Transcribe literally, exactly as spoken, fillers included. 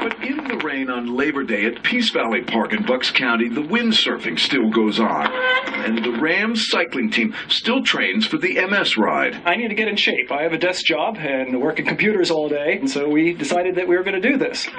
But in the rain on Labor Day at Peace Valley Park in Bucks County, the windsurfing still goes on. And the Rams cycling team still trains for the M S ride. I need to get in shape. I have a desk job and work at computers all day, and so we decided that we were going to do this.